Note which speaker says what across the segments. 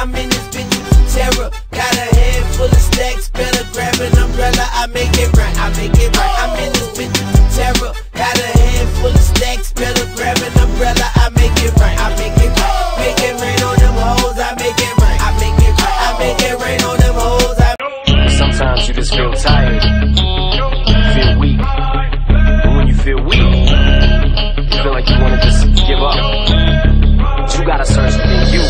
Speaker 1: I'm in this bitch with terror. Got a head full of stacks, better grab an umbrella. I make it right, I make it right. I'm in this bitch with terror. Got a head full of stacks, better grab an umbrella. I make it right, I make it right. Make it rain on them hoes, I make it right, I make it right. I make it rain on them hoes.
Speaker 2: Sometimes you just feel tired, you feel weak, and when you feel weak, you feel like you wanna just give up. But you gotta search within you,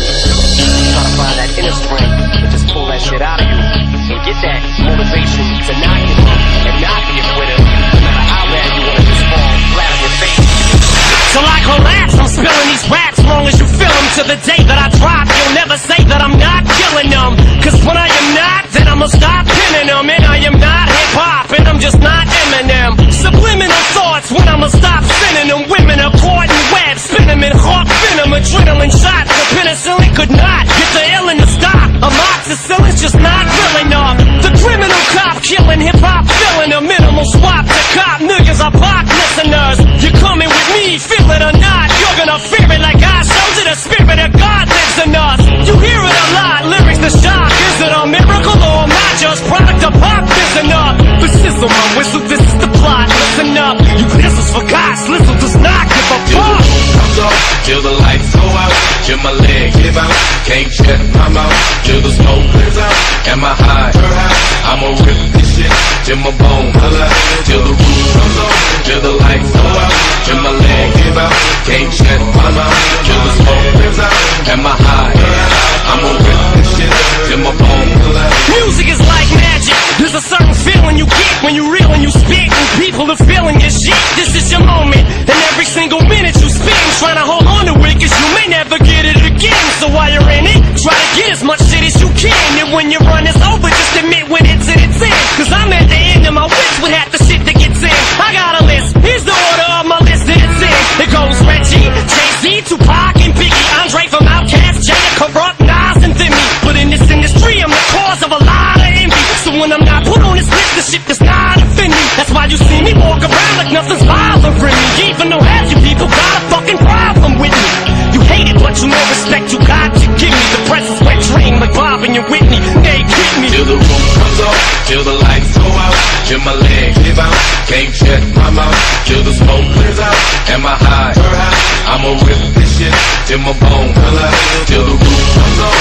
Speaker 2: try to find that inner strength, and just pull that shit out of you, and get that motivation to not give up, and not be a quitter, no matter how bad you wanna just fall flat on your face. Till I collapse, I'm spilling these raps, long as you feel them. To the day that I drop, you'll never say that I'm not killing them. Cause when I am not, then I'ma stop pinning them. And I am not hip-hop, and I'm just not Eminem. Subliminal thoughts when I'ma stop sending them. Women are caught in webs, spin them in hawk venom. Adrenaline shots, the penicillin could not get the illin to stop. Amoxicillin's just not real enough. The criminal cop killing hip-hop, filling a minimal swap to cop. Millions of pop listeners, you're coming with me, feel it or not. You're gonna fear it like I showed you. The spirit of God lives in us. You hear it a lot, lyrics to shock. Is it a miracle or am I just product of pop? Listen up, but sizzle my whistle, this is the plot. Listen up, you pistols for God, Slizzle does not give a fuck.
Speaker 3: Comes on, till the lights go out, till my leg give out, can't shut my mouth, till the smoke clears out, and my high, I'ma rip this shit, till my bone holla, till the roof comes on, till the lights go out, till my leg give out, can't shut my mouth, till the smoke clears out, and my high, I'ma rip this shit, till my bone holla.
Speaker 2: Music is like magic, there's a certain feeling you get when you reel and you spit, and people are feeling your shit. This is your moment, and every single minute you spend trying to hold on to it, cause you may never get it again. So while you're in it, try to get as much shit as you can, and when your run is over, just admit when it's in its end. Cause I'm at the end of my wish with half the shit that gets in. I got a list, here's the order of my list that it's in. It goes Reggie, Jay-Z, Tupac, and Biggie, Andre from Outkast, Jada, Corrupt, Nas, and Demi. But in this industry, I'm the cause of a lot of envy. So when I'm not put on this list, the shit does not offend me. That's why you see me walk around like nothing's bothering me. Even though half you people got a fucking problem with me. You hate it, but you know respect you got to give me. The press is wet dream like Bob and your Whitney. They get me.
Speaker 3: Till the roof comes on, till the lights go out, till my legs give out, can't shut my mouth, till the smoke clears out, and my high, I'ma rip this shit, till my bone holla, till the roof comes on.